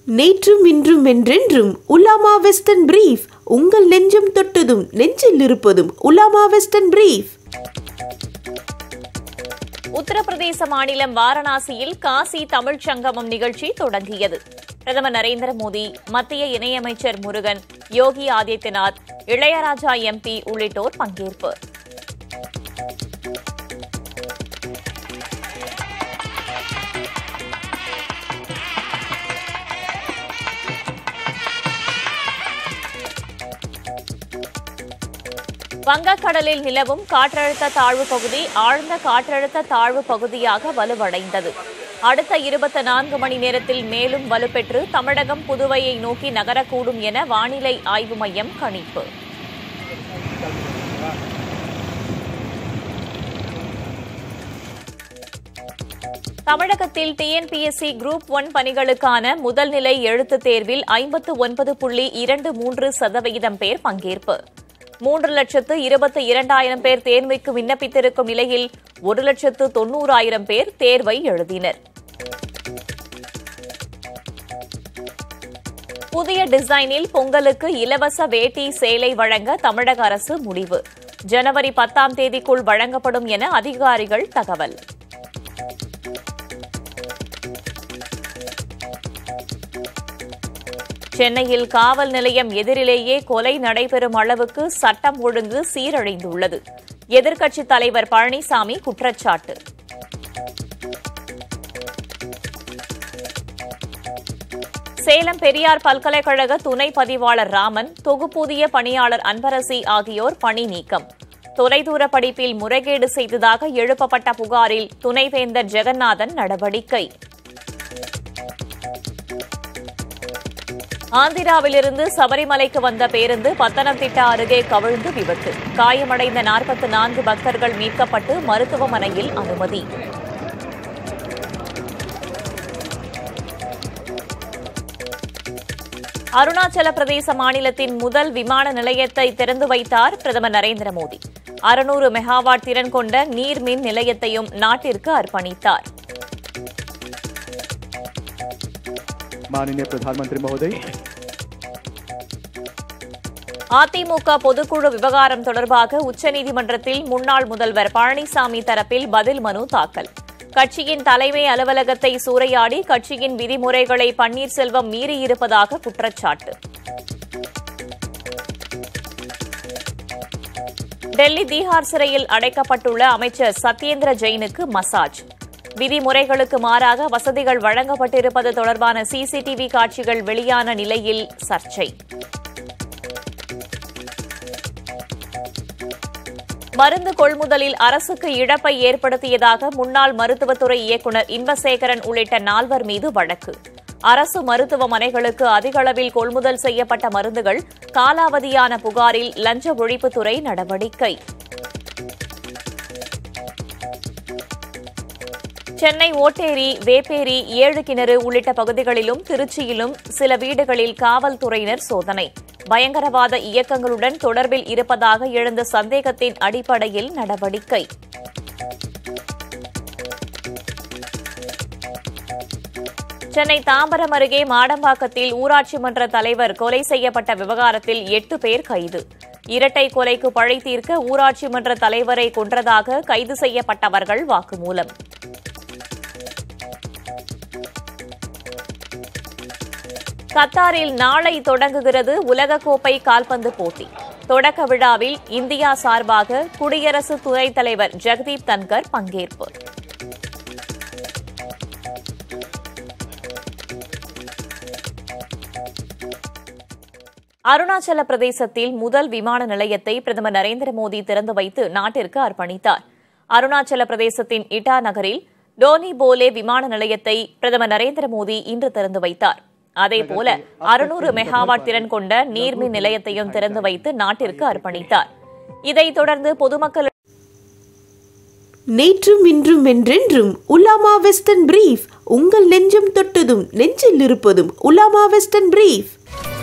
நேற்றும் இன்றும் என்றென்றும் உலாமா வெஸ்டர்ன் பிரீஃப் உங்கள் நெஞ்சம் தொட்டதும் நெஞ்சில் இருப்பதும் உலாமா வெஸ்டர்ன் பிரீஃப். உத்தரப்பிரதேச மாநிலம் வாரணாசியில் காசி தமிழ் சங்கமம் நிகழ்ச்சி தொடங்கியது. பிரதமர் நரேந்திர மோடி, மத்திய இணையமைச்சர் முருகன், யோகி ஆதித்யநாத், இளையராஜா MP உள்ளிட்டோர் பங்கேற்பு. வங்கக்கடலில் நிலவும் காற்றழுத்த தாழ்வு பகுதி ஆழ்ந்த காற்றழுத்த தாழ்வு பகுதியாக வலுவடைந்தது. அடுத்த 24 மணி நேரத்தில் மேலும் வலுப்பெற்று தமிழகம், புதுவையை நோக்கி நகரக்கூடும் என வானிலை ஆய்வு மையம் கணிப்பு. தமிழகத்தில் TNPSC குரூப் 1 பணிகளுக்கான முதல்நிலை எழுத்துத் தேர்வில் 59.23% பேர் பங்கேற்பு. 3,22,000 பேர் தேர்வுக்கு விண்ணப்பித்திருக்கும் நிலையில் 1,90,000 பேர் தேர்வை எழுதினர். புதிய டிசைனில் பொங்கலுக்கு இலவச வேட்டி சேலை வழங்க தமிழக அரசு முடிவு. ஜனவரி 10ஆம் தேதிக்குள் வழங்கப்படும் என அதிகாரிகள் தகவல். சென்னையில் காவல் நிலையம் எதிரிலேயே கொலை நடைபெறும் அளவுக்கு சட்டம் ஒழுங்கு சீரழிந்துள்ளது. எதிர்க்கட்சித் தலைவர் பழனிசாமி குற்றச்சாட்டு. சேலம் பெரியார் பல்கலைக்கழக துணை பதிவாளர் ராமன், தொகுப்பூதிய பணியாளர் அன்பரசி ஆகியோர் பணி நீக்கம். தொலைதூர படிப்பில் முறைகேடு செய்ததாக எழுப்பப்பட்ட புகாரில் துணைவேந்தர் ஜெகநாதன் நடவடிக்கை. ஆந்திராவிலிருந்து சபரிமலைக்கு வந்த பேருந்து பத்தனம்திட்டா அருகே கவிழ்ந்து விபத்து. காயமடைந்த 44 பக்தர்கள் மீட்கப்பட்டு மருத்துவமனையில் அனுமதி. அருணாச்சல பிரதேச மாநிலத்தின் முதல் விமான நிலையத்தை திறந்து வைத்தார் பிரதமர் நரேந்திர மோடி. 600 மெகாவாட் திறன் கொண்ட நீர்மின் நிலையத்தையும் நாட்டிற்கு அர்ப்பணித்தார். माननीय प्रधानमंत्री महोदय, அதிமுக பொதுக்குழு விவகாரம் தொடர்பாக உச்சநீதிமன்றத்தில் முன்னாள் முதல்வர் பழனிசாமி தரப்பில் பதில் மனு தாக்கல். கட்சியின் தலைமை அலுவலகத்தை சூறையாடி கட்சியின் விதிமுறைகளை பன்னீர்செல்வம் மீறியிருப்பதாக குற்றச்சாட்டு. டெல்லி தீஹார் சிறையில் அடைக்கப்பட்டுள்ள அமைச்சர் சத்யேந்திர ஜெயினுக்கு மசாஜ். விதிமுறைகளுக்கு மாறாக வசதிகள் வழங்கப்பட்டிருப்பது தொடர்பான CCTV காட்சிகள் வெளியான நிலையில் சர்ச்சை. மருந்து கொள்முதலில் அரசுக்கு இழப்பை ஏற்படுத்தியதாக முன்னாள் மருத்துவத்துறை இயக்குநர் இன்பசேகரன் உள்ளிட்ட 4 மீது வழக்கு. அரசு மருத்துவமனைகளுக்கு அதிக அளவில் கொள்முதல் செய்யப்பட்ட மருந்துகள் காலாவதியான புகாரில் லஞ்ச ஒழிப்புத்துறை நடவடிக்கை. சென்னை ஓட்டேரி, வேப்பேரி, 7 கிணறு உள்ளிட்ட பகுதிகளிலும் திருச்சியிலும் சில வீடுகளில் காவல்துறையினர் சோதனை. பயங்கரவாத இயக்கங்களுடன் தொடர்பில் இருப்பதாக எழுந்த சந்தேகத்தின் அடிப்படையில் நடவடிக்கை. சென்னை தாம்பரம் அருகே மாடம்பாக்கத்தில் ஊராட்சி மன்ற தலைவர் கொலை செய்யப்பட்ட விவகாரத்தில் 8 பேர் கைது. இரட்டை கொலைக்கு பழி தீர்க்க ஊராட்சி மன்ற தலைவரை கொன்றதாக கைது செய்யப்பட்டவர்கள் வாக்குமூலம். கத்தாரில் நாளை தொடங்குகிறது உலகக்கோப்பை கால்பந்து போட்டி. தொடக்க விழாவில் இந்தியா சார்பாக குடியரசு துணைத் தலைவர் ஜெகதீப் தன்கர் பங்கேற்பு. அருணாச்சல பிரதேசத்தில் முதல் விமான நிலையத்தை பிரதமர் நரேந்திர மோடி திறந்து வைத்து நாட்டிற்கு அர்ப்பணித்தார். அருணாச்சல பிரதேசத்தின் இட்டா நகரில் டோனி போலே விமான நிலையத்தை பிரதமர் நரேந்திர மோடி இன்று திறந்து வைத்தார். அதேபோல 600 மெகாவாட் திறன் கொண்ட நீர்மின் நிலையத்தையும் திறந்து வைத்து நாட்டிற்கு அர்ப்பணித்தார். இதைத் தொடர்ந்து பொதுமக்கள் நேற்றும் இன்றும் என்றென்றும் உலாமா வெஸ்டர்ன் பிரீஃப் உங்கள் நெஞ்சம் தொட்டதும் நெஞ்சில் இருப்பதும் உலாமா வெஸ்டர்ன் பிரீஃப்.